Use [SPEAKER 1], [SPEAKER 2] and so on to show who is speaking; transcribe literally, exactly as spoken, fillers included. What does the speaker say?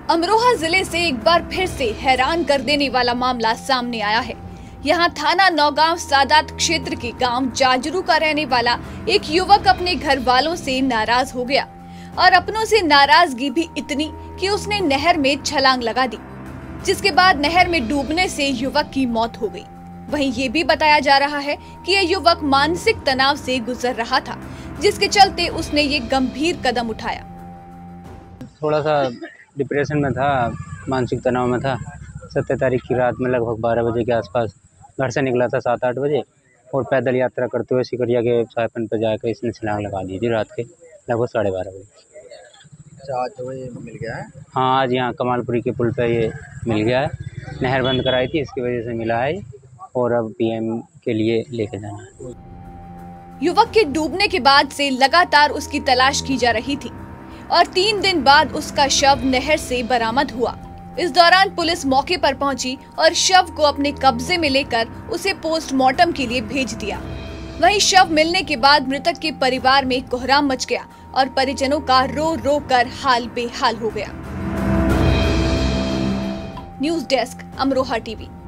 [SPEAKER 1] अमरोहा जिले से एक बार फिर से हैरान कर देने वाला मामला सामने आया है। यहाँ थाना नौगांव सादात क्षेत्र के गांव जाजरू का रहने वाला एक युवक अपने घर वालों से नाराज हो गया और अपनों से नाराजगी भी इतनी कि उसने नहर में छलांग लगा दी, जिसके बाद नहर में डूबने से युवक की मौत हो गई। वहीं ये भी बताया जा रहा है कि यह युवक मानसिक तनाव से गुजर रहा था, जिसके चलते उसने ये गंभीर कदम उठाया।
[SPEAKER 2] थोड़ा सा डिप्रेशन में था, मानसिक तनाव में था। सत्रह तारीख की रात में लगभग बारह बजे के आसपास घर से निकला था, सात आठ बजे, और पैदल यात्रा करते हुए सिकरिया के सायपन पर जाकर इसने छलांग लगा दी थी रात के लगभग साढ़े बारह बजे।
[SPEAKER 3] आज तो ये मिल गया है।
[SPEAKER 2] हाँ, आज यहाँ कमालपुरी के पुल पे ये मिल गया है। नहर बंद कराई थी, इसकी वजह से मिला है और अब पीएम के लिए लेके जाना है।
[SPEAKER 1] युवक के डूबने के बाद से लगातार उसकी तलाश की जा रही थी और तीन दिन बाद उसका शव नहर से बरामद हुआ। इस दौरान पुलिस मौके पर पहुंची और शव को अपने कब्जे में लेकर उसे पोस्टमार्टम के लिए भेज दिया। वहीं शव मिलने के बाद मृतक के परिवार में कोहराम मच गया और परिजनों का रो रो कर हाल बेहाल हो गया। News desk, Amroha TV.